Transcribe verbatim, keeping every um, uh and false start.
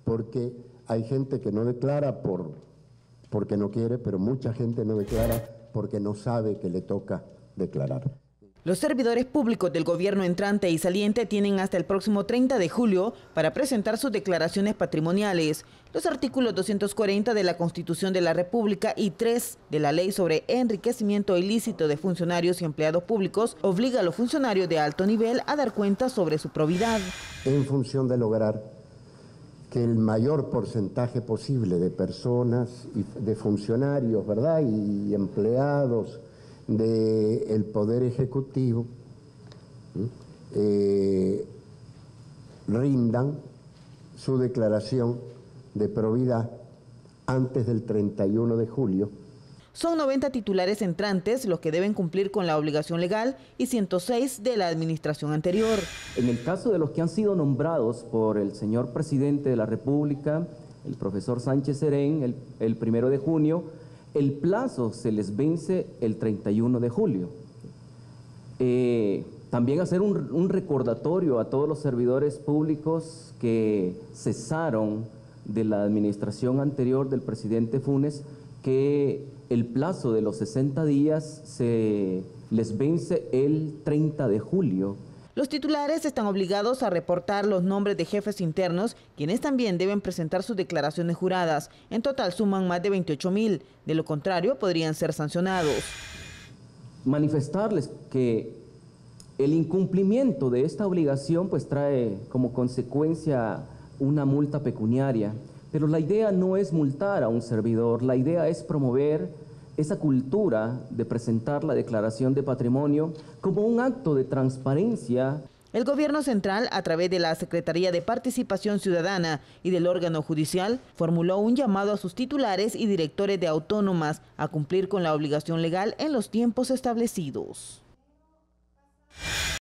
porque hay gente que no declara por, porque no quiere, pero mucha gente no declara porque no sabe que le toca declarar. Los servidores públicos del gobierno entrante y saliente tienen hasta el próximo treinta de julio para presentar sus declaraciones patrimoniales. Los artículos doscientos cuarenta de la Constitución de la República y tres de la Ley sobre enriquecimiento ilícito de funcionarios y empleados públicos obliga a los funcionarios de alto nivel a dar cuenta sobre su probidad. En función de lograr que el mayor porcentaje posible de personas, y de funcionarios, ¿verdad?, y empleados del Poder Ejecutivo eh, rindan su declaración de probidad antes del treinta y uno de julio. Son noventa titulares entrantes los que deben cumplir con la obligación legal y ciento seis de la administración anterior. En el caso de los que han sido nombrados por el señor presidente de la República, el profesor Sánchez Serén, el, el primero de junio, el plazo se les vence el treinta y uno de julio. Eh, también hacer un, un recordatorio a todos los servidores públicos que cesaron de la administración anterior del presidente Funes, que el plazo de los sesenta días se les vence el treinta de julio. Los titulares están obligados a reportar los nombres de jefes internos, quienes también deben presentar sus declaraciones juradas. En total suman más de veintiocho mil, de lo contrario podrían ser sancionados. Manifestarles que el incumplimiento de esta obligación pues trae como consecuencia una multa pecuniaria, pero la idea no es multar a un servidor, la idea es promover esa cultura de presentar la declaración de patrimonio como un acto de transparencia. El gobierno central, a través de la Secretaría de Participación Ciudadana y del órgano judicial, formuló un llamado a sus titulares y directores de autónomas a cumplir con la obligación legal en los tiempos establecidos.